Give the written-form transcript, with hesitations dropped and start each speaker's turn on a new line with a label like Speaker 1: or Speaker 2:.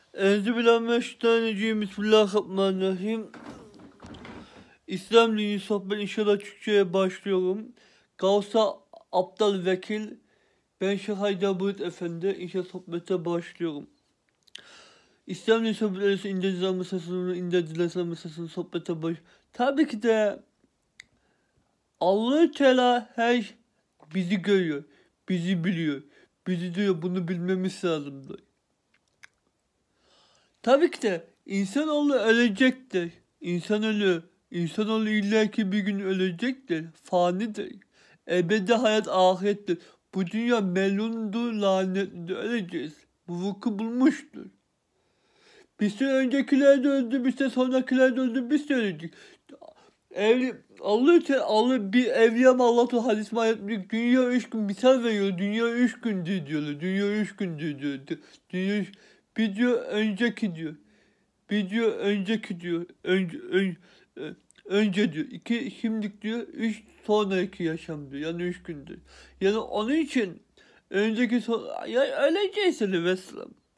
Speaker 1: Enzübillahimineşşeytanirracim. Bismillahirrahmanirrahim. İslam dini sohbet inşallah Türkçe'ye başlıyorum. Gavsa Abdal Vekil. Ben Şeyh Haydar Bulut Efendi. İnşallah sohbete başlıyorum. İslam dini sohbetleri indirilen mesasını, indirilen mesasını sohbete Tabii ki de Allah-u Teala her bizi görüyor. Bizi biliyor. Bizi diyor, bunu bilmemiz lazımdır. Tabii ki de insanoğlu ölecektir. İnsan ölür. İnsanoğlu illaki bir gün ölecektir. Fanidir. Ebedi hayat ahirettir. Bu dünya melundur, lanetlidir. Öleceğiz. Bu vuku bulmuştur. Bir sene öncekiler de öldü, bir sene sonrakiler de öldü, biz de ölecek. Allah bir evliyam Allah'ta hadis ayet dünya 3 gün misal veriyor. Dünya 3 gündür diyorlar. Dünya 3 gündür diyor. Dünya bir diyor önceki diyor. Bir diyor önceki diyor. Önce diyor. 2 şimdilik diyor. 3 sonraki yaşam diyor. Yani 3 gündür. Yani onun için önceki ya öleceğiz vesselam.